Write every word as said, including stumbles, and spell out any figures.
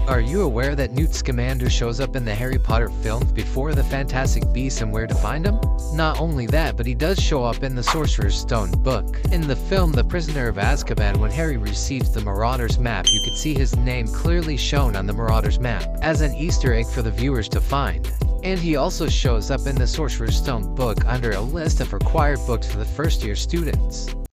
Are you aware that Newt Scamander shows up in the Harry Potter films before the Fantastic Beasts and Where to Find Them? Not only that, but he does show up in the Sorcerer's Stone book. In the film The Prisoner of Azkaban, when Harry receives the Marauder's map, you could see his name clearly shown on the Marauder's map, as an Easter egg for the viewers to find. And he also shows up in the Sorcerer's Stone book under a list of required books for the first year students.